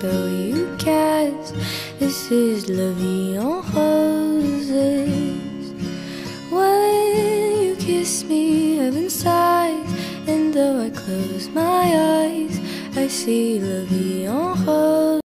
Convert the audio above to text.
spell you cast. This is La Vie en Roses. When you kiss me, heaven sighs, and though I close my eyes, I see La Vie en Roses.